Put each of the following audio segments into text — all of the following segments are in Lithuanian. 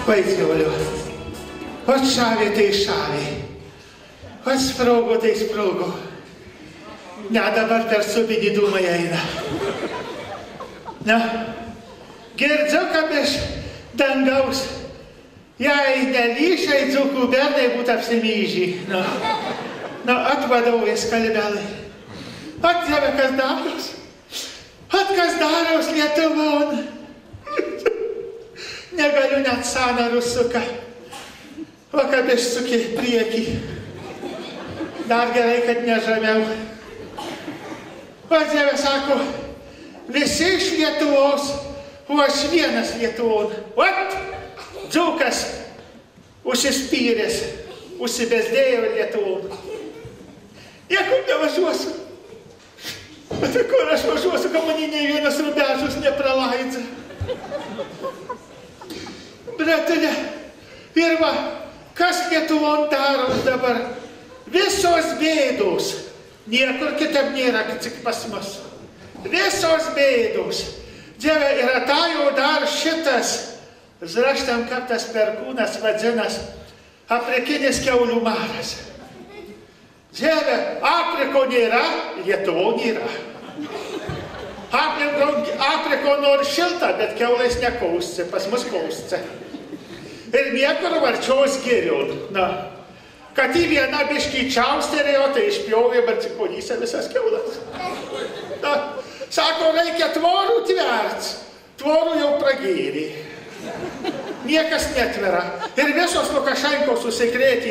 Vaizgaliu. Ot šāvi tai šāvi. Ot sprogo tai sprogo. Ne, dabar per subinį dūmą eina. Na, girdžiu, kad iš dangaus. Jei nelyšiai dzukų bernai būtų apsimyžį. Na, atvadau vis kalbelai. At Dieve, kas daros? At kas daros Lietuvon? Negaliu net sąnarų suka. O kad išsuki priekį. Dar gerai, kad nežamiau. O Dieve sako, visi iš Lietuvos, o aš vienas Lietuvon. Vat, dzūkas užsispyręs, užsibezdėjo Lietuvon. Niekur nevažiuosiu. Bet kur aš važiuosiu, kad mane nei vienas rubežas nepralaidžia. Bretulė, ir va, kas Lietuvon daros dabar? Visos bėdos. Niekur kitam nėra, tik pas mus. Visos bėdos. Dieve, yra ta jau dar šitas, zraštam, kaip tas perkūnas vadinas, afrikinis kiaulių maras. Dieve, Afriko nėra, Lietuvo nėra. Afriko nors šilta, bet kiaulės nekausci, pas mus kausci. Ir niekur varčiaus geriau. Na, kad į vieną biškį čiausterėjo, tai išpjovė barcikonysę visas kiaulas. Na, sako, reikia tvorų tvert. Tvorų jau pragėrė. Niekas netvera. Ir visos Lukašenkos susikrėtė,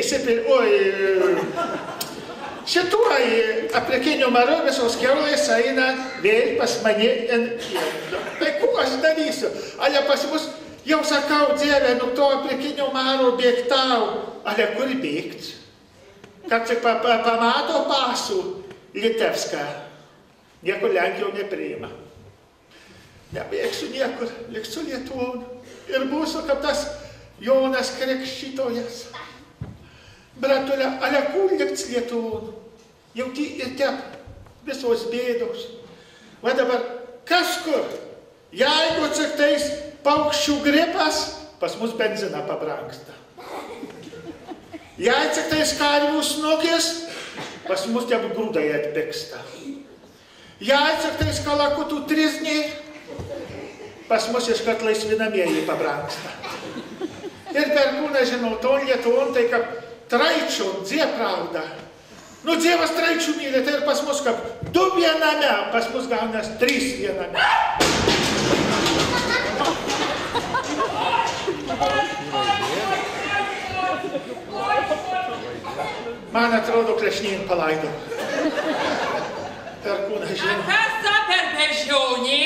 šituoj aprikiniu maru visos kiaulės eina vėl pas mane ant pieno. Tai kuo aš darysiu? Ale pas mus jau sakau, Dieve, nu to aprikiniu maro bėgtau. Ale kur bėgt? Kad tik pamato pasų Litevską. Niekur Lenkijau nepriima. Nebėgsiu niekur, liksiu Lietuvon. Ir būsiu kaip tas Jonas Krikščytojas. Bratulė, ale kur liks Lietuvon? Jau ir tep visos bėdos. Va dabar, kažkur, jeigu tik tais paukščių gripas, pas mus benzina pabrangsta. Jei tik tais karvių snukis, pas mus tep grūdai atpigsta. Jei tik tais kalakutų trizniai, pas mus iškart laisvinamieji pabrangsta. Ir perkūna, žinau, to Lietuvon tai kaip traičių, Diev pravda. Nu, Dievas traičių mylė, tai ir pas mus kaip 2 viename, pas mus gaunas 3 viename. Man atrodo, klešnin palaido. Perkūna, žinau. A kas ta per bežionį?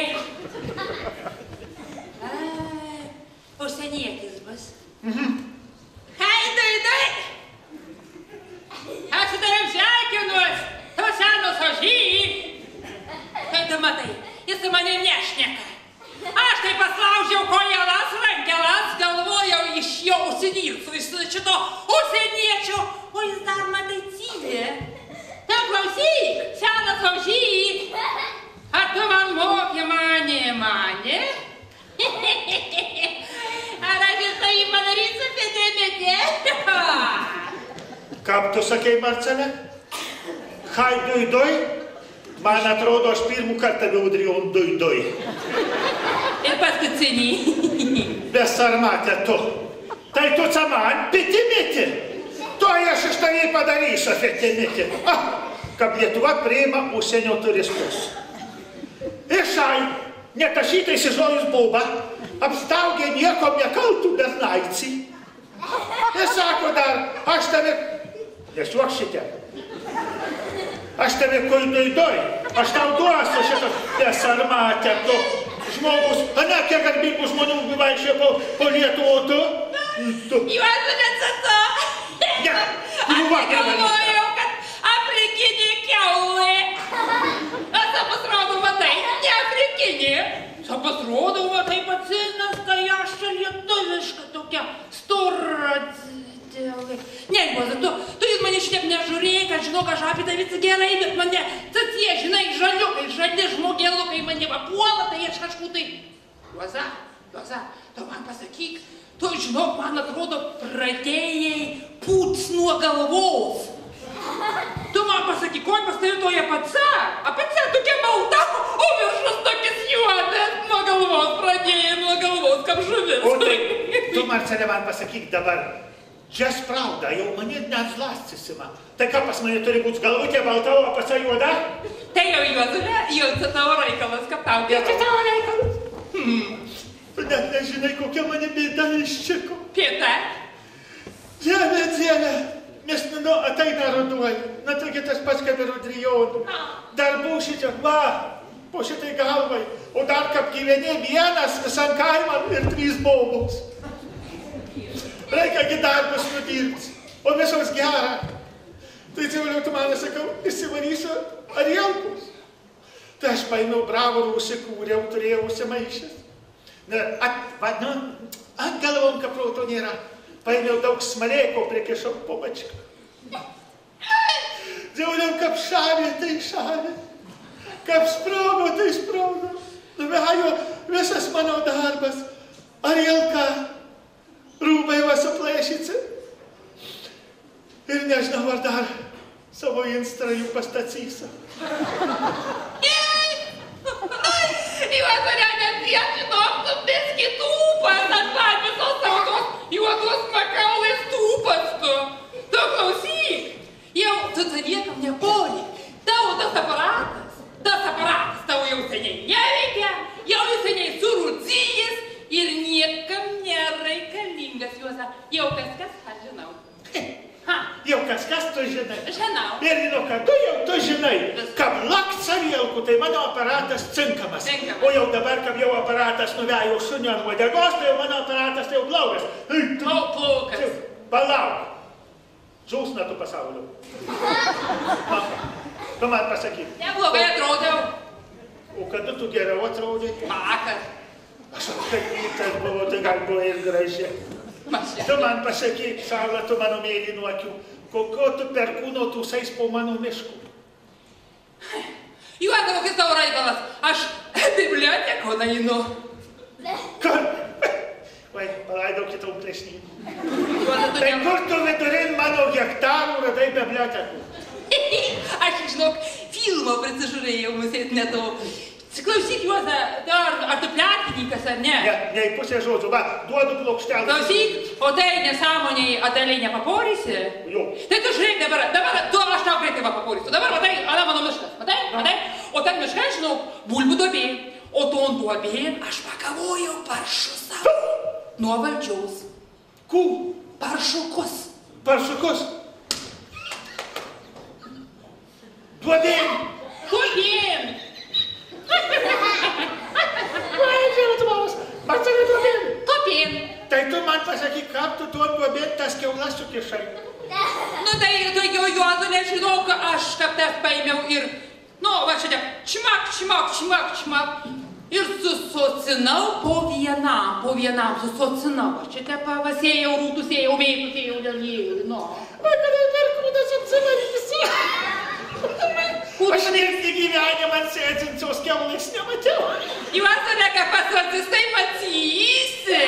Užsienietis bus. Hei, dai! Aš su tavim sveikinuos, to senos ožį. Kai tu matai, jis su manim nešneka. Aš tai paslaužiau kojelas, rankelas, galvojau iš jo užsinyrsų, iš šito užsieniečio, o jis dar matai cyvė. Tu klausyk, senas ožį, ar tu man moki mane? Ar aš iš tai padarysiu pėdėmėtė? Kaip tu sakei, Marcelė? Hai duidoj? Man atrodo, aš pirmų kartą gaudrijom duidoj. Ir paskutinį. Besarmatė tu. Tai tu čia man pitimėti. To aš iš tavai padarysiu, pitimėti. Kaip Lietuva priima užsienio turistus. Ir šai, netašytais įžojus bauba, apstaugė niekom nekaltų bernaicį. Ir sako dar, aš tave... Nesuok šitie. Aš tave kuiduidoj. Aš tau duosiu šitą besarmatę tu. Žmogus, ne, kiek garbingų žmonių vaikščioja po Lietuvo tu. Juozu nesato. Ne, aš galvojau, kad afrikinė kiaulė. Asa pasirodo, matai, ne afrikinė. Pasirodo, matai, pacinas, tai aš čia lietuviška tokia stora. Ne, Juozu, tu jis mane šitiek nežiūrėjai, kad žinau, kad aš apie tavį gerai, bet mane, tie, žinai, žaliukai, žali žmogėlukai mane papuola, tai aš kažkur tai... Juoza, tu man pasakyk, Tu, žinok, man atrodo, pradėjai pūts nuo galvos. Tu man pasakyk, ko pas tai toje paca? Apaca tokia balta, o viršus tokis juodas. Nuo galvos pradėjai, nuo galvos, kaip žuvis. O tai, tu, Marcelė, man pasakyk dabar, čia sprauda, jau mane net zlastisima. Tai ką pas mane turi būti galvutė balta, o apaca juoda? Tai jau juozulė, jau čia tavo reikalas, kad tau geriau. Čia tavo reikalas. Tu net nežinai, kokia mane bėda iščiko. Pieta? Dieve, nes, nu, ateina ruduoj. Na, taigi tas pats, kaip ir Rodrijonų. Dar būšite, va, po šitai galvai. O dar kaip gyveni vienas, visam kaimam ir 3 bobos. Reikia darbus nudirbti, o visos gera. Tai civiliau, tu man sakau, įsivarysiu Arielkus. Tai aš paėmiau bravorų, užsikūriau, turėjau užsimaišęs. Ant galvom, kad proto nėra. Paėmiau daug smalėko, prikišau po bačką. Džiauliau, kaip šavė, tai šavė. Kaip sprogo, tai sprogo. Nuvejo visas mano darbas. Arielka, rūbai va suplėšysi. Ir nežinau, ar dar savo instrą jų pastacysiu. Juozulė, net žinok, tu biski tūpas, ant man visos tautos juodos makaulės tūpas tu. Tu klausyk, jau tu niekam nepori. Tavo tas aparatas tavo jau seniai neveikia, jau seniai surūdzijęs ir niekam nereikalingas, Juoza. Jau kas, aš žinau. Jau kas tu žinai. Žinau. Ir nuo kada jau tu žinai, kad lakt Arielku, tai mano aparatas cinkamas. O jau dabar, kad jau aparatas nuvejo šunio ant uodegos, tai jau mano aparatas tai jau blogas. Plaukas. Palauk. Žūsna tu pasaulio. Tu man pasakyk. Neblogai atrodžiau. O kada tu geriau atrodai? Vakar. Aš kaip rytas buvo, tai gal buvo ir gražiai. Tu man pasakyk, Saulė, tu mano mėlynų akių, kokio tu perkūno tūsais po mano mišku? Juoza, kokias tavo reikalas, aš bibliotekon einu. Kur? Vai, palaidau kitom plėšnį. Juoza, tu Tai kur tu vidurin mano hektarų radai bibliotekų? Aš, žinok, filmo prisižiūrėjau, musės netu. Klausyk, Juoza, ar tu pletkininkas, ar ne? Ne, į pusę žodžių, va, duodu plokštelę. Klausyk, o tai nesąmoniai Adaliai nepaporysi? Jo. Tai tu žiūrėk dabar, tu aš tau greitai va paporysiu. Dabar, matai, ana mano miškas, matai? O ten miškai, žinau, bulbių duobė. O ton duobėn aš pakavojau paršus savo. Nuo valdžiaus. Kų? Paršukus. Paršukus? Duobėn? Duobėn. Marcelė, duobėn? Duobėn. Tai tu man pasakyk, kaip tu tuon duobėn tas kiaulas sukišai? Nu tai jau Juozu nežinau, aš kaip tas paėmiau ir, nu, va šitie, čmak. Ir susocinau po vienam, susocinau. Aš šitie pavasėjau, rūtusėjau, veikusėjau, dėlėjau, nu. Va, kada perkūnas apsivarysi. Aš netgi gyvenimą sėdinčios kiaulais nemačiau. Juozu, neka paslaptis, tai matysi.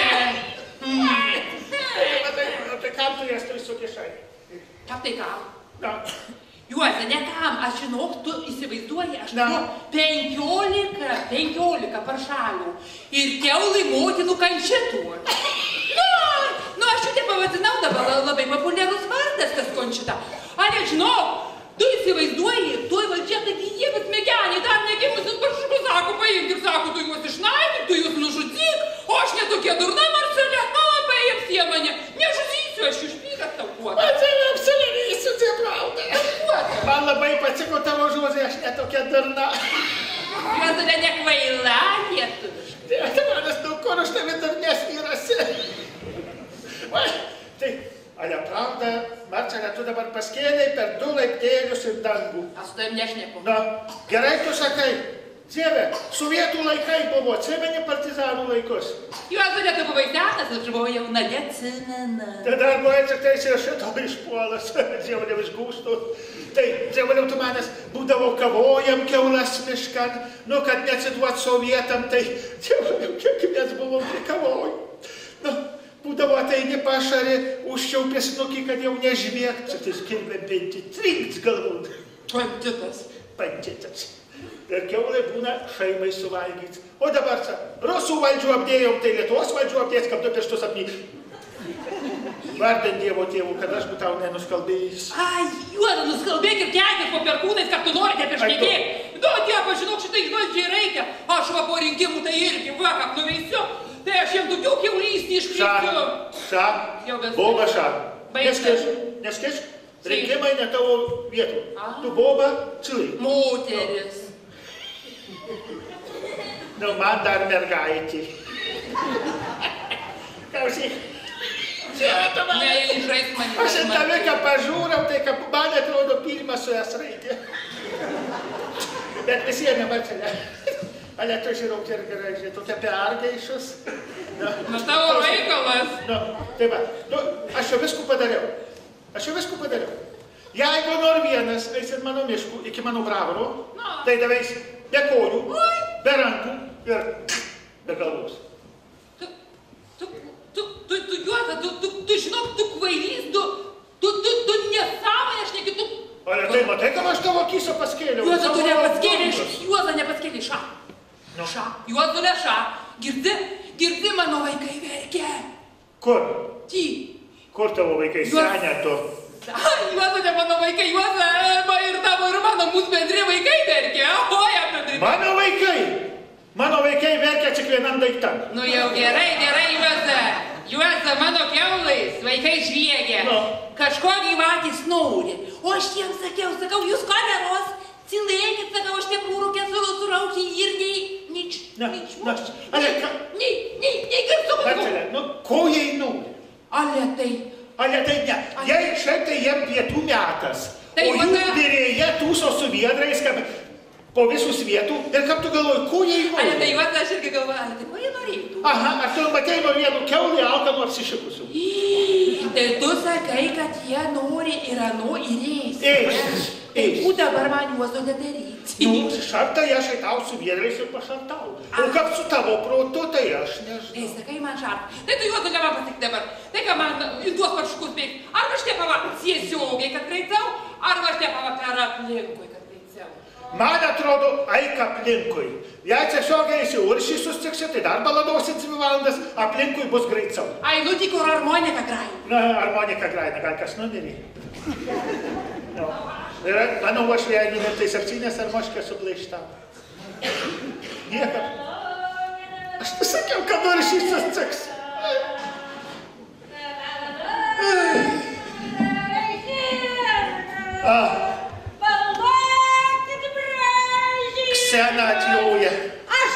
Tai kam tu jas tai sukišai? Kaip tai kam? Na. Juozu, ne kam, aš žinok, tu įsivaizduoji, aš turiu 15 paršalių ir kiaulai motinų kančitų. Nu, aš čia pavadinau dabar labai populiarus vardas, tas končita. A, nežinok, tu įsivaizduoji, tuoj valdžia taigi jie, bet mėgenį dar negimusius paršukus sako, paimk ir sako, tu juos išnaidyk, tu juos nužudyk, o aš netokia durna, Marcelė, paimk jie mane, nežudysiu, aš išpykas tau kuo. Marcelė, apsivarysiu, tai pravda. Man labai patiko tavo žodžiai, aš netokia durna. Juozu, nekvaila lietuviškai. Tai manas, nu, kur už tavi durnės vyrasi? Tai, ale pravda, Marcelė, tu dabar paskėlei per 2 laiptėlius ir dangų. Aš su tavim nešneku. Na, gerai tu sakai. Dieve, sovietų laikai buvo, atsimeni partizanų laikus. Juozu, tu buvai senas, aš buvau jauna, neatsimena. Tai dar buvai tik tai šito išpuolas, džiauliau iš gūstų. Tai, džiauliau, tu manas, būdavo kavojam kiaulas miškan, nu, kad neatsiduot sovietam, tai, džiauliau, kiek mes buvom prikavojų. Nu, būdavo ateini pašarį, užčiaupė snukį, kad jau nežviegt, čia tai skilbėpinti, trinks galbūt. Banditas. Banditas. Ir kiaulė būna šeimai suvalgyti. O dabar, rusų valdžių apdėjom, tai Lietuvos valdžių apdės, kad du pirštus apnyti. Vardant Dievo tėvų, kad aš būtau nenuskalbėjęs. Ai, juoda, nuskalbėk ir kelkis po perkūnais, kad tu norite prišnekėti. Nu, Dievas, žinok, šitai valdžiai reikia. Aš va po rinkimų tai irgi vakar nuveisiu. Tai aš jiem daugiau kiaulystį iškreipsiu. Ša, boba ša. Neskeš, rinkimai ne tavo vietų. Tu boba, čilai. Moteris. Nu, man dar mergaitė. Klausyk. Neįžaist manį. Aš į tave, ką pažiūrau, tai ką man atrodo pirmą su jas raidė. Bet visi jame Marcelė. Ale tu žiūrėk ir gražiai, tokia pergaišus. Na tavo reikalas. Tai va, aš jau viskų padariau. Jeigu nor vienas eisit mano mišku iki mano bravaro, tai daveis be kojų, be rankų ir be galvos. Tu Juoza, tu žinok, tu kvailys, tu nesąmonė, aš nekitu. Ale tai matai, kad aš tavo akysą paskėliau. Juoza, tu nepaskėlė, ša. Ša, Juozu ne ša. Girdi, mano vaikai verkia. Kur? Ty. Kur tavo vaikai senė tu? Juoza, ne mano vaikai, Juoza, ir tavo ir mano mūsų bendri vaikai verkia. Oja, bendri. Mano vaikai verkia tik vienam daiktam. Nu jau gerai, Juoza. Juoza, mano kiaulais vaikai žviegia. Kažko gyvatys nori. O aš jiems sakau, jūs kameros, cilėkit, sakau, aš tiek rūrūkė suraukti ir nei šmuščių. Nei garsuko. Marcelė, ko jai nori? Ale tai ne. Jei šiaip tai jiem pietų metas. O jų dėrėje tūso su viedrais, kad po visus vietų. Ir kaip tu galvoji, ko jai nori? Ale tai Juoza, aš irgi galvoju, ale tai ko jai norėtų? Aha, ar tu matei nuo vienų kiaulį alkanų apsišikusių? Tai tu sakai, kad jie nori ir ano ir eis. Tai bū dabar man Juozo nedaryti. Nu, šartai aš tau su viedrais ir pašartau. O kaip su tavo protu, tai aš nežinau. Tai sakai man šart. Tai tu Juozo neman pasakyk dabar. Tai ką man į tuos paršukus bėg. Ar aš tepava tiesiogiai, kad greitau, ar aš tepava per aplinkui, kad greitau. Man atrodo, eik aplinkui. Jei tiesiogiai įsiuršį sustiksi, tai dar baladosit 2 valandas, aplinkui bus greitau. Ai, nu tik kur harmonika graina. Na, harmonika graina, gal kas numirė. Ir mano uošvė tai 7 armoškė sublaištavo. Niekam. Aš pasakiau, kad nori šis atsaks. Ksena atjauja. Aš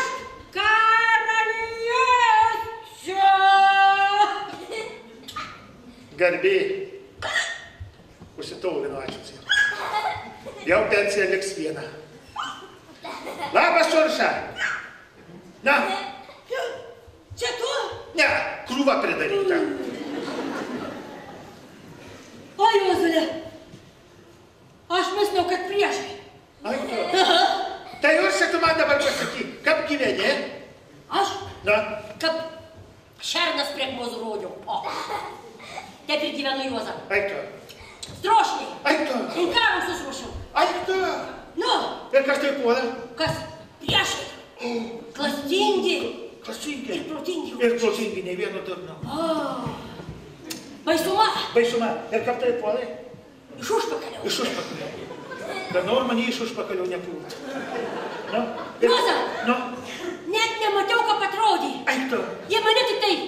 karalius šio. Garbė. Užsitaulino, ačiū. Jau pensija liks viena. Labas, Urša. Na. Čia tu? Ne, krūva pridaryta. O, Juozulė, aš misliau, kad priešai. Ai, tu. Tai Urša, tu man dabar pasakyk, kaip gyveni? Aš? Na. Kaip šernas prie mozų rodžiau. O. Taip ir gyvenu, Juoza. Ai, tu. Strošniai. Ai, tu. Inkarams susiruošiau. Ai, tu. Nu. Ir kas tai puola? Kas? Priešai. Klastingi. Klastingi. Ir protingi. Ir protingi, nei vieno durno. Baisuma. Baisuma. Ir kaip tai puolai? Iš užpakalio. Iš užpakalio. Bet nor mane iš užpakalio nepult. Nu? Juoza. Nu? Net nemačiau, kaip atrodė. Ai, tu. Jie mane tik tai.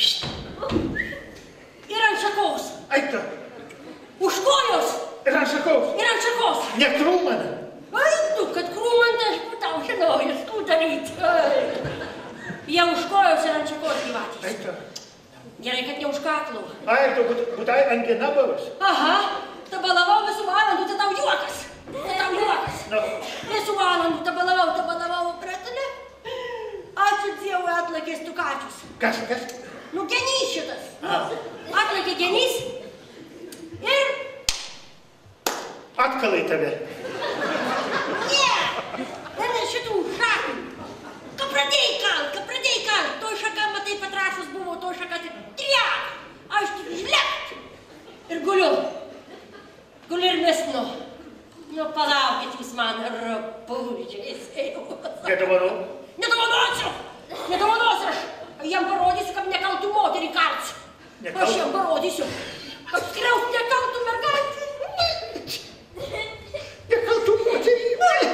Ir ant šakos. Ai, tu. Už kojos. Ir ant šakos. Ir ant šakos. Ne krūmana. Ai, tu, kad krūmantą aš būtau žinojus, ką daryti. Jie už kojos ir ant šakos gyvatys. Ai, tu. Gerai, kad ne už kaklų. Ai, ir tu būtai angina buvus. Aha, tabalavau visų valandų, tai tau juokas. Tai tau juokas. Nu. Visų valandų tabalavau, pratale. Ačiū Dievui atlakė stukačius. Kas? Nu, genys šitas. Atlakė genys. Ir... Atkalai tave. Ne! Ten šitų šakų. Ką pradėjai kalt. Toj šaka, matai, patrašus buvo, toj šaka tik 3. Drabužiais ėjau. Nedovanau. Nedovanosiu! Nedovanosiu aš! Jam parodysiu, kad nekaltų moterį karts. Aš jam parodysiu. Apskriaus nekaltų mergaitį. Nekaltų moterį.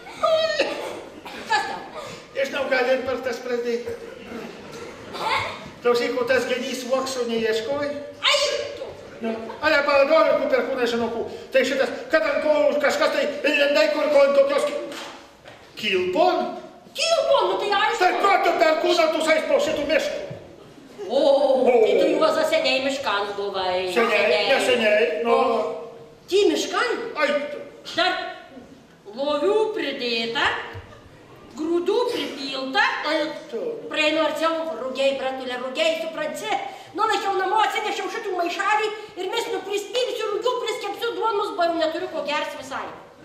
Kas tau? Nežinau, gali ir per tas pradėti. Klausyk, o tas genys Vokso neieškoj? Ai, tu! Ale paradorių, per kūną žinokų. Tai šitas, kad ant ko kažkas tai lendai kur ant tokios kilpon? Kilpon, nu tai aišku. Tai ko tu per kūną tu sais po šitų miškų? O, tai tu juoza seniai miškan buvai. Seniai, neseniai, nu. Ty miškan? Ai, Dar lovių pridėta, grūdų pripilta. Praeinu arčiau, rugiai, bratulė, rugiai, supranti. Nulakiau namo, atsinešiau šitų maišalį ir mes prispilsiu rugių, priskepsiu duonus, ba jau neturiu ko gers visai.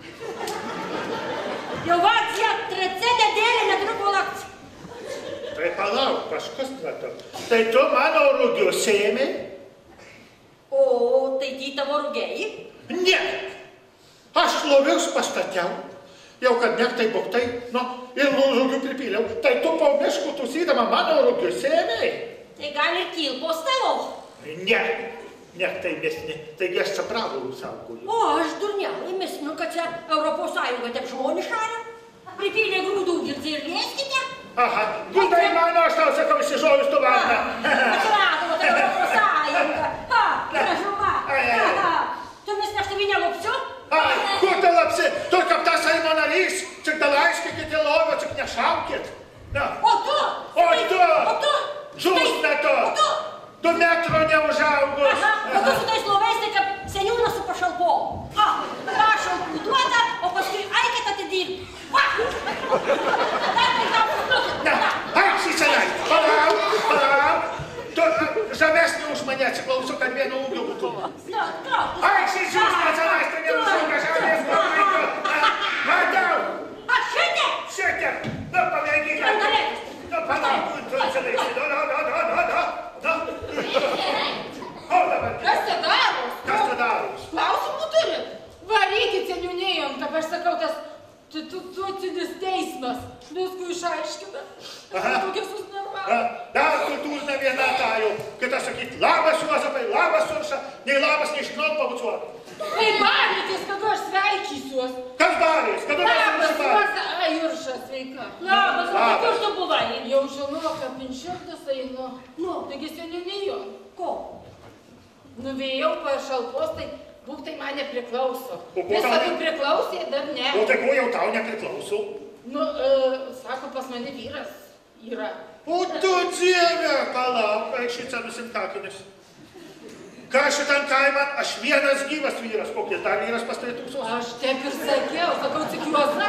Jau vakcija, trečia nedėlė, neturiu ko lakti. tai palauk, kažkas tvarto. Tai tu mano rugius sėmė? O, tai ty tavo rugiai? Ne. Aš lovius pastačiau. Jau kad nek tai buktai, nu, ir rugių pripyliau. Tai tu po miškų tusydama mano rugius sėmė? Tai gal ir kilpos tavo? Ne. Nek tai mesni. Taigi aš čia pravų saugoju. O, aš durniauju, mesniu, kad čia Europos Sąjunga taip žmonį šalia. Pripylė grūdų girdzi ir lieskite. Aha, gudai mano, aš tau sakau, išsižojus tu varna. Atsirado, tai Europos Sąjunga. Ha, gražuma. Tu mes neštavi nelupsiu? Kur tai lapsi? Tu kaip tas Seimo narys, čia dalaiškikit į lovą, čia nešaukit. O tu? O tu? O tu? Žus metu. O tu? 2 metro neužaugus. Aha, o tu su tais lovais tai kaip seniūnas su pašalpom. Pašalpų duoda, o paskui aikit atidirbti. Va! Dar tai tau pusnukit. Ne, aik šį senai. Palauk. Tu žemesnį už mane atsiklausiu, kad vienu ūgiu būtų. Aik šį žiūsną senai, tai neužauga žemės vaiką. Matau. Aš šitiek? Šitiek. Nu, pamėgyk. Skandalėtis. Nu, palauk, tu senai. Ko dabar? Kas te daros? Kas te daros? Klausimų turi? Varykit seniūnėjom, kaip aš sakau, tas tuotinis teismas. Viskų išaiškina. Tokia susinervavo. Dar kultūrinė viena ta jau. Kita sakyt, labas Juozapai, labas Urša, nei labas, nei žinot pabucuot. Tai barykis, kad aš sveikysiuos. Kas darys? Kada mes Labas, nusibarys? Juoza. Ai, Urša, sveika. Labas, o kur tu buvai? Jau žinau, kad minširtas einu. Taigi seniūnėjom. Ko? Nuvėjau pašalpos, tai būk tai man nepriklauso. O ko Vis tau labiau priklausė, dar ne. O tai ko jau tau nepriklauso? Nu, sako, pas mane vyras yra. O tu Dieve, palauk, eik šitą nusimtakinis. Ką šitam kaiman, aš vienas gyvas vyras, kokie dar vyras pas tai tūksos? Aš taip ir sakiau, sakau, tik Juoza.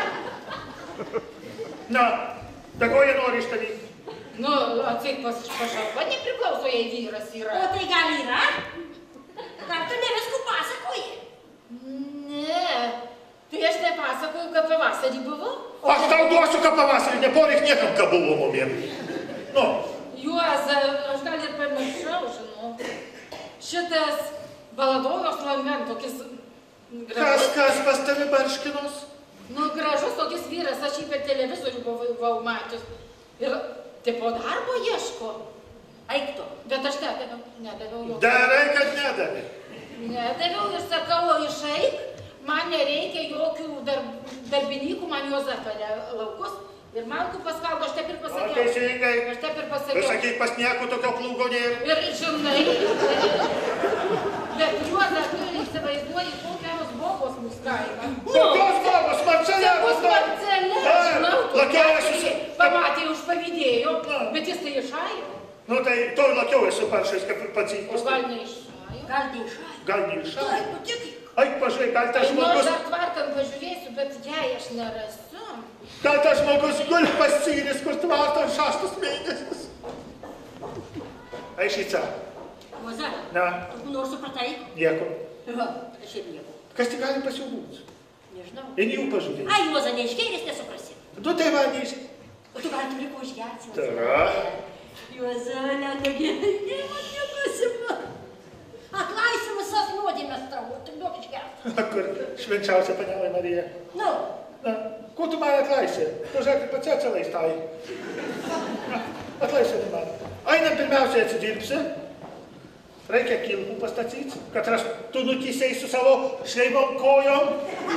Na, tai ko jie nori iš tavį? Nu, atseit pašalpa nepriklauso, jei vyras O yra. tai gal yra? Ar tu ne viskų pasakoji? Ne, tai aš nepasakoju, kad pavasarį buvau. Aš tau duosiu, kad pavasarį neporeik niekam, ką buvo mumiem. Nu, Juoza, aš gal ir pamiršau, žinau. Šitas Baladojos langan, tokis gražus. kas pas tavi barškinos? Nu, gražus tokis vyras, aš jį per televizorių buvau mačius. Ir tipo darbo ieško. Eik tu. Bet aš nedaviau jo. Darai, kad nedavė. Nedaviau ir sakau, išeik, man nereikia jokių darbininkų, man Juoza parė laukus. Ir Malkų paskaldo, aš taip ir pasakiau. O teisingai. Aš taip ir Tu pasakiau. sakyk, pas nieko tokio plūgo nėra. Ir žinai, bet Juoza, tu įsivaizduoji, kokios bobos mūsų kaima. Kokios bobos, Marcelė? Bus Marcelė, žinau, Lakiojas susi... pamatė, užpavydėjo, bet jis tai išajo. Nu tai to lakiojas su paršais, kaip pats O įpus. gal neišajo? Gal neišai? Gal neišai? Eik, patikrai. Eik, pažiūrėk, gal tas Nu, aš žmogus... dar tvarkant pažiūrėsiu, bet jei aš nerasiu. Gal tas žmogus guli pas Cyris, kur tvarto 6 mėnesius. Eik šitą. Juoza, Na, tu nors supratai? nieko. Va, aš ir nieko. Kas tik gali pas jų būt? Nežinau. Ir jų pažiūrėk. Ai, Juoza, neišgėrės, nesuprasi. Nu tai va, neįsi. O tu gal turi ko išgerti? Tara. Juoza, nenugerai, man nepasima. Atlaisiu visas nuodėmės tavo, tik duok išgerti. Kur švenčiausia panelė Marija. Nu, Na, ko tu man atlaisi? Tu žiūrėk, pats atsilais tai. Atlaisi tu man. Einam pirmiausiai atsidirbsi. Reikia kilpų pastatyti, kad tu nutysei su savo šleimom kojom.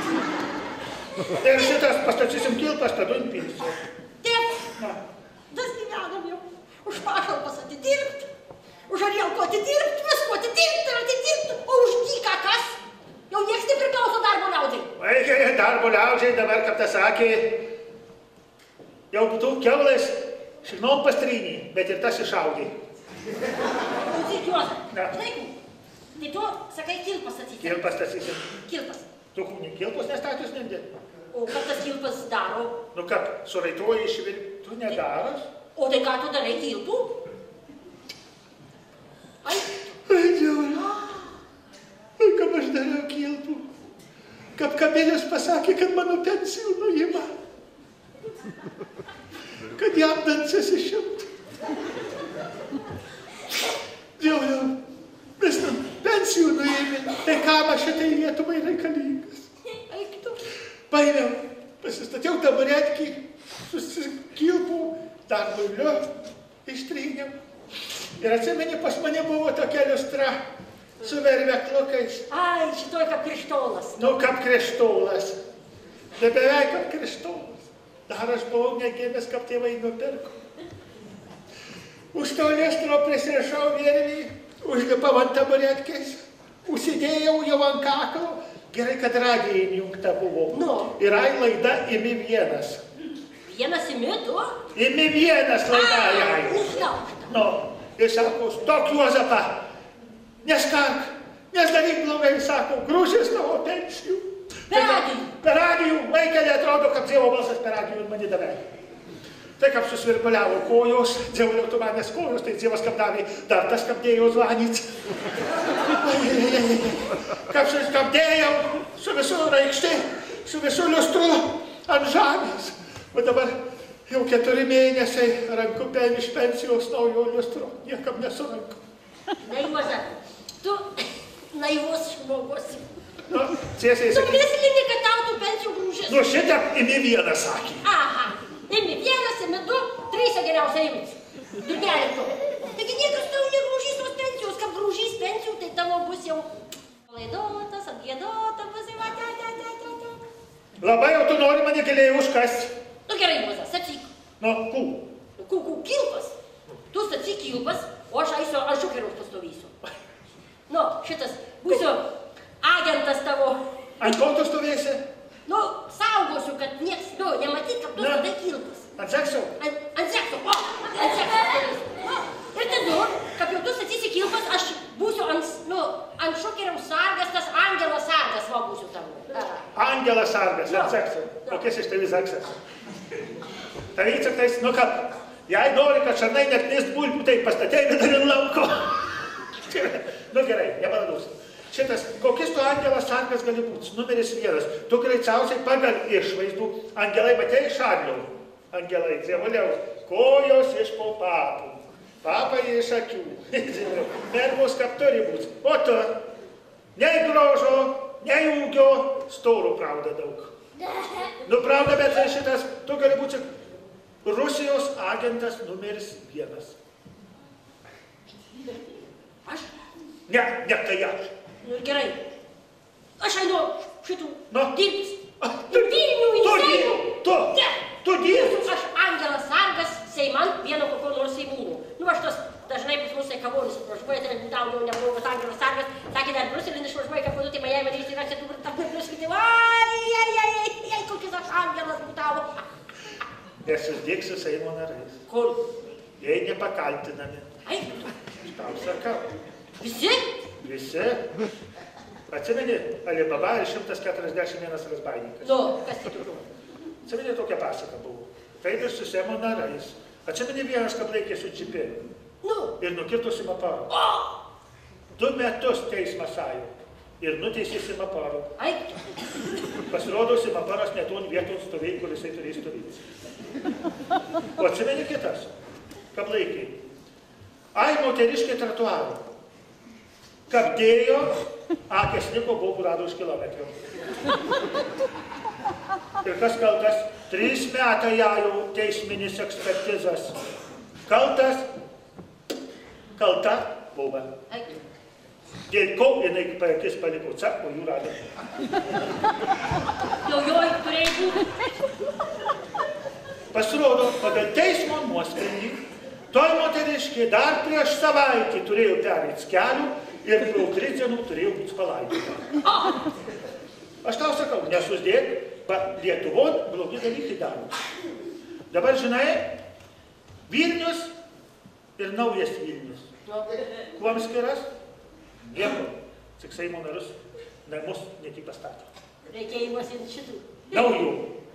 Ir šitas pastatysim kilpas, tada nupilsi. Tėv, tas gyvenam jau. Už pašalpas atidirbt, už arielko atidirbt, visko atidirbt ir atidirbt, o už dyką kas? Jau nieks nepriklauso darbo liaudžiai. Vaikai, darbo liaudžiai dabar, kaip tas sakė, jau tu kiaulės šiknom pastrynį, bet ir tas išaugė. Klausyk, Juozai, žinai, tai tu sakai kilpas statysim. Kilpas statysim. Kilpas. Tu kilpos nestatus nendė. O ką tas kilpas daro? Nu kaip, suraitoji išvirti, tu nedaras. O tai ką tu darai kilpų? Ai, Dieve. Kaip aš dariau kilpų. Kaip Kabilius pasakė, kad mano pensijų nuima. Kad jam dansis išimtų. Dieve, mes tam pensijų nuėmė. Tai kam aš šitai Lietuvai reikalingas? eik tu. Paėmiau, pasistačiau taburetkį, susikilpų, dar muliu, ištryniau. Ir atsimeni, pas mane buvo tokia liustra su verveklukais. Ai, šitoj kaip krištolas. Nu, kaip krištolas. Ne beveik kaip krištolas. Dar aš buvau negėmęs, kaip tėvai nupirko. Už to liustro prisirišau virvį, užlipau ant taburetkais, užsidėjau jau ant kaklo. Gerai, kad radija įjungta buvo. Nu. Ir laida imi vienas. Vienas imi tu? Imi vienas laida jai. Užlaužta. Nu, ir sako, stok Juozapą, neskark, nesdaryk blogai, sako, grūžės tavo pensijų. Per radijų. Per radijų, vaikelė atrodo, kad Dievo balsas per radijų mane davė. Tai kaip susvirpuliavo kojos, Dievo tu manęs kojos, tai Dievas kaip davė, dar tas kaip dėjo zvanyti. Kaip suskapdėjau su visų raikštė, su visų liustru ant žemės. O dabar jau 4 mėnesiai ranku iš pensijos naujo liustro. Niekam nesuranku. Na, Juozai, tu naivus žmogus. Nu, tiesiai Tu sakyti. mislini, kad tau tų pensijų grūžės. Nu šitą imi vieną sakė. Aha, imi vienas, imi du, 3 geriausiai imis. Durgelį tu. Taigi niekas tau negrūžys tos pensijos, kad grūžys pensijų, tai tavo bus jau laidotas, atgėdota, bus jau ate. Labai jau tu nori mane giliai užkasti. Nu gerai, Juozai, sakyk. Nu, Kilpas. Tu statyk kilpas, o aš eisiu ant šukeriaus pastovysiu. Nu, šitas, būsiu agentas tavo. ant ko tu stovėsi? Nu, saugosiu, kad nieks, nu, nematyt, kad tu statai kilpas. Ant sekso? Ant sekso, o, ant sekso stovėsiu. Ir tada, kaip jau tu statysi kilpas, aš būsiu ant šukeriaus sargas, tas angelas sargas, va būsiu tavo. Angelas sargas, ant sekso. O kas iš tavęs seksas? Tavai saktais, nu kad, jei nori, kad šarnai neknist bulbių, tai pastatėjai dar ir lauko. Nu gerai, nepaladus. Šitas, kokias tu angelas sargas gali būti? Numeris 1. Tu greičiausiai pagal išvaizdų. Angelai matei šarlių. Angelai, dzievuliaus, kojos iš po papų. Papai iš akių. Mergos kaip turi būti. O tu, nei grožo, nei ūgio, storų pravda daug. Nu pravda, bet šitas, tu gali būti Rusijos agentas numeris 1. Aš? Ne, tai aš. Nu gerai. Aš einu šitų Nu. dirbs. Į Vilnių, į Seimų. Tu dirbs. Aš angelas sargas Seimant vieno kokio nors Seimūnų. Nu, aš tas dažnai pas mus Kavonis išvažiuoja, tai daugiau nebuvau, kad angelas sargas. Sakė, dar Briuselin išvažiuoja, kad paduoti mane mane išsirašė, tu tam nepriskyti. Ai, kokis aš angelas būtavo. Nesusdėksiu Seimo narais. Kur? Jei nepakaltinami. Ai, Tau sakau. visi? Visi. Atsimeni, Alibaba ir 141 razbaininkas. Nu, kas tai tokiu? Atsimeni, tokia pasaka buvo. Tai ir su Seimo narais. Atsimeni, vienas, kad laikė su džipi. Nu. Ir nukirto Simaparą. O! 2 metus teismas sąjų. Ir nuteisė Simaparą. Ai, Pasirodo, Simaparas net on vietos stovėjai, kur jisai turės stovėti. O atsimeni kitas, kaip laikė. Ai, moteriškė tratuaro. Kaip dėjo, akės liko, buvo rado už kilometrų. Ir kas kaltas? 3 metai jau teisminis ekspertizas. Kaltas? Kalta buvo. Dėl ko jinai per akis paliko o jų rado. Jau turėjai būti. Pasirodo, pagal teismo nuosprendį, toj moteriškė dar prieš savaitę turėjo pereiti kelių ir po 3 dienų turėjo būti palaidota. Aš tau sakau, nesusdėk, Lietuvon blogi dalykai daro. Dabar žinai, Vilnius ir naujas Vilnius. Kuom skiras? Nieko. Tik Seimo narus namus netik pastatė. Reikėjimas ir šitų. Naujų.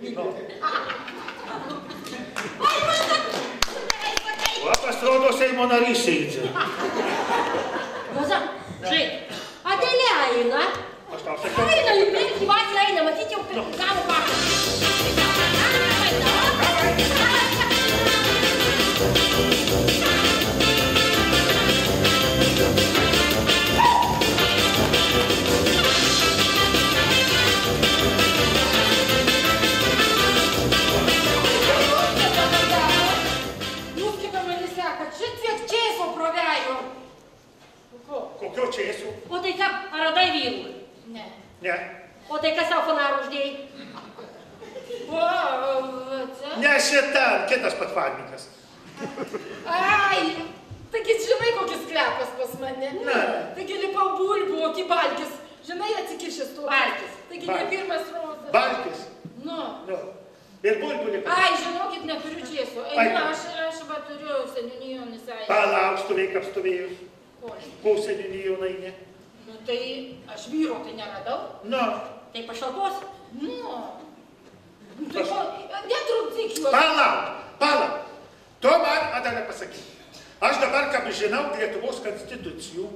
O pasirodo Seimo narys sėdžia. Juoza, žai, Adelė eina. Aš tau sakiau. Eina, į priekį, Vasė eina, matyti jau gavo paką. Kokio čėsų? O tai ką, ar radai vyrų? Ne. Ne. O tai ką savo fanarų uždėjai? Ne šitą, kitas patvarnikas. Ai, taigi žinai, kokis sklepas pas mane. Ne. Taigi lipau bulbų, o tai balkis. Žinai, atsikišęs tu. Balkis. Taigi ne pirmas rozas. Balkis. Nu. Nu. Ir bulbų lipa. Ai, žinokit, neturiu čėsų. Einu, aš va turiu seniūnijo nisai. Palauk, stovėk apstovėjus. Oi. Ko seniūnijo nainė? Nu tai aš vyro tai neradau. Nu. Tai pašalpos? Nu. Tai ko, netrukdyk juos. Palauk. To man Adelė pasakyti. Aš dabar, kaip žinau, Lietuvos konstitucijų.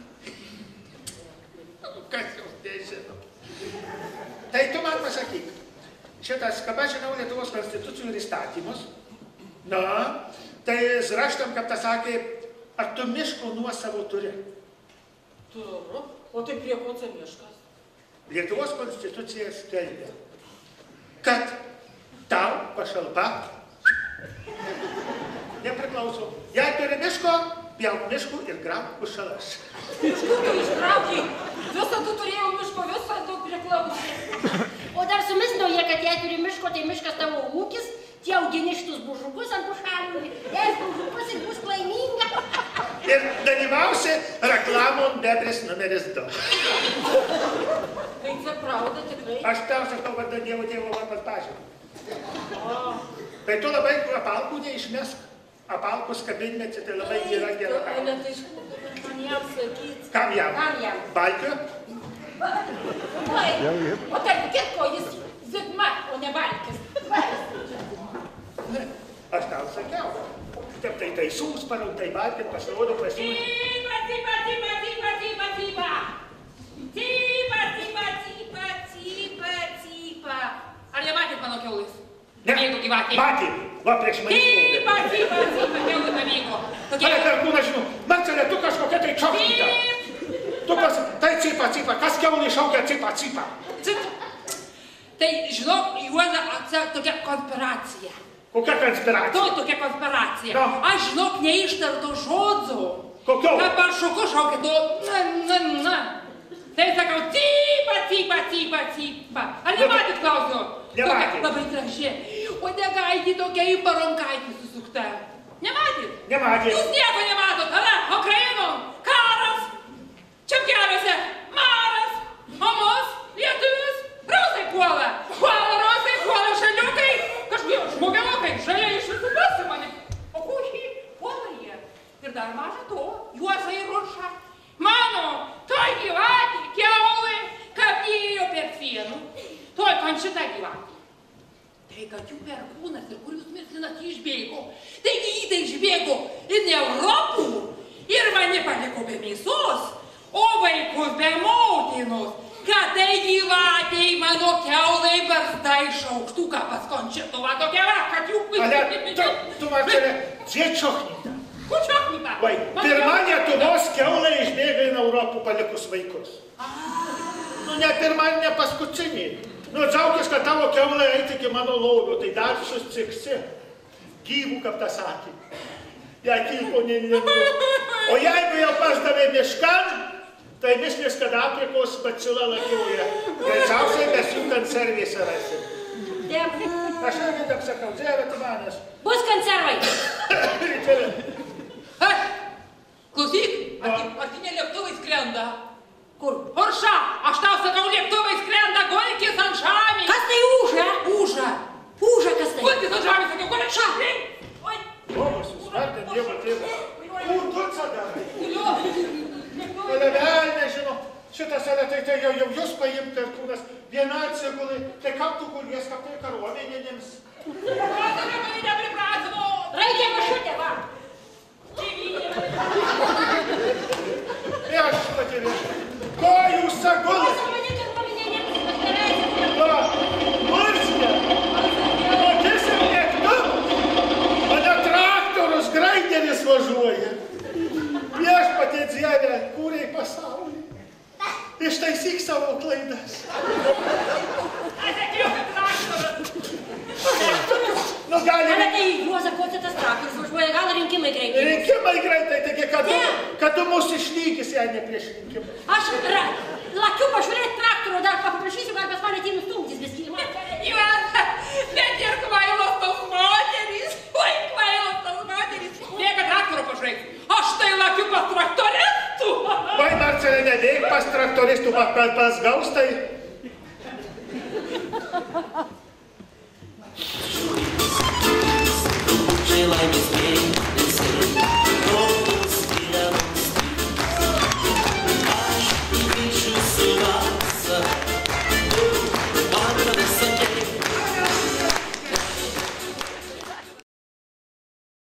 Kas jau nežinau. Tai tu man pasakyk. Šitas, kaip aš žinau, Lietuvos konstitucijų ir įstatymus. Na, tai zraštam, kaip tas sakė, ar tu miško nuosavo turi? Turiu. O tai prie ko čia miškas? Lietuvos konstitucija skelbia, kad tau pašalpa nepriklauso. Jei turi miško, pjauk miškų ir grauk už šalas. Iš kur tu ištraukiai? Visą tu turėjau miško, visą tu priklausai. O dar sumisnauja, kad jei turi miško, tai miškas tavo ūkis, tie augini šitus bužukus ant pušalių. Jei bužukus ir bus laiminga. Ir dalyvausi reklamon bebris numeris 2. Tai čia pravda tikrai. Aš tau sakau, vardan Dievo varpas pažymą. Tai tu labai apalkų neišmesk. Apalkus kabinmečia, tai labai yra gera. O ne tai iš kur man jam sakyt? Kam jam? Kam jam? Balkiu? Oi, o tarp kitko jis zigma, o ne balkis. Aš tau sakiau. Taip tai taisūs parau, tai balkit, pasirodo pasiūlyti. Cipa. Ar nematėt mano kiaulės? Ne, matė. Va, prieš manį. Cipa, kiaulė pavyko. Ale perkūna, žinau, Marcelė, tu kažkokia tai čoknyta. Tu tai cipa, kas kiaulė šaukia cipa. Tai, žinok, Juoza, tokia konspiracija. Kokia konspiracija? Tokia konspiracija. No. Aš, žinok, neištarto žodzo. Kokio? Ką par šoku šaukia, na. Tai sakau, cipa. Ar nematėt, klausiu? Nematėt. Tokia labai graži. O negaitį tokia į baronkaitį susukta. Nematėt? Nematėt. Jūs nieko nematot. Ana, Ukraino, karas. Čempionėse, maras. Mamos, lietuvius, rusai puola. Puola šaliukai. Kažkokie žmogelukai, žaliai iš visų pusių mane. O kužiai, puola jie. Ir dar maža to, Juozą ir Rušą. Mano, toj gyvatį, kiaulė, kabėjo per sienų. Toj končita gyvatį. Tai kad jų perkūnas ir kur jūs mislinat išbėgo. Taigi jį tai išbėgo ir ne Europų. Ir mane paliko be mėsos, o vaikus be motinos. Kad tai gyvatėj mano kiaulai barzda iš aukštuką pas končitų. Va tokia va, kad jų... Ale, tu Marcelė, čia čoknyta. Kur čoknyta? Vai, pirma Lietuvos kiaulė išbėga į Europą palikus vaikus. Nu, ne pirma, ne paskutinį. Nu, džiaugtis, kad tavo kiaulė eiti iki mano lovio, tai dar susciksi. Gyvų, kaip tas sakė. Jei kilpo nelindu. O jeigu jau pasdavė miškan, tai miškės, kad Afrikos bacila lakioja. Greičiausiai mes jų konservėse rasim. Dėkui. Aš irgi taip sakau, Dieve, tu manęs. Bus konservai. Klausyk, argi ne lėktuvai skrenda? Kur? Orša, aš tau sakau, lėktuvai skrenda, golkis ant žemės. Kas tai ūža? Ūža. Ūža kas tai? Golkis ant žemės, sakiau, golkis šakai. Oi. Bogus, susvertė, Dievo tėvą. Kur tu atsagai? Kuliu. Vėl nežinau, šitas yra, tai jau jūs paimti ir kūnas viena atsigulai, tai kaip tu gulies, kaip tai karuomenėms? Prasime, mane nepriprasimo. Reikia mašutė, va. Ir aš patyrė. Ko jūs sagulai? Va, Murskė, matysim lėktuvą. Mane traktorius graideris važiuoja. Viešpatie Dieve, kūrei pasaulį. Ištaisyk savo klaidas. Atsakiau, kad traktoras. Nu, gali... Ale tai Juozą, ko tas traktorius važiuoja, gal rinkimai greitai? Rinkimai greitai, taigi, kad tu mūsų išnykis, jei ne prieš rinkimą. Aš lakiu pažiūrėti traktorių, dar paprašysiu, gal pas mane atėjus stumtis, biskį. Ivana, bet ir kvailos tos moterys. Oi, kvailos tos moterys. Bėga traktorų pažiūrėk. Aš tai lakiu pas traktoristų. Vai, Marcelė, nedėk pas traktoristų, pas gaustai. Žai laimės vėjai.